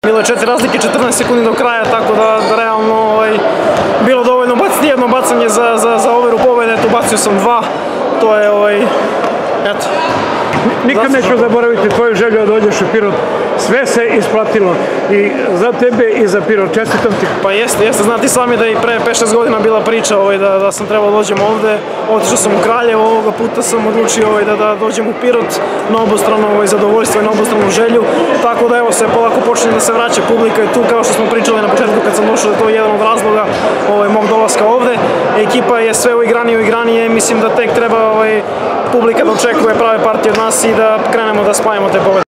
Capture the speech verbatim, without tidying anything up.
Bilo je četiri razlike, četrnaest sekundi do kraja, tako da, da realno ovaj, bilo dovoljno baciti jedno bacanje za, za, za overu pobjede, tu bacio sam dva, to je ovaj, eto. Nikad neću zaboraviti tvoju želju da dođeš u Pirot, sve se isplatilo i za tebe i za Pirot, čestitam ti. Pa jeste, jeste, znati sami da i pre pet šest godina bila priča ovaj, da, da sam trebao dođem ovde, otišao sam u Kraljevo, ovoga puta sam odlučio ovaj, da, da dođem u Pirot na obostrano ovaj, zadovoljstvo i na obostranu želju, tako da evo se polako počinje da se vraća publika i tu kao što smo pričali na početku kad sam došao da to je jedan od razloga ovaj, mog dolaska ovde, ekipa je sve uigranije i uigranije, mislim da tek treba ovaj, publika da očekuje prave partije od nas i da krenemo da spajamo te pobjede.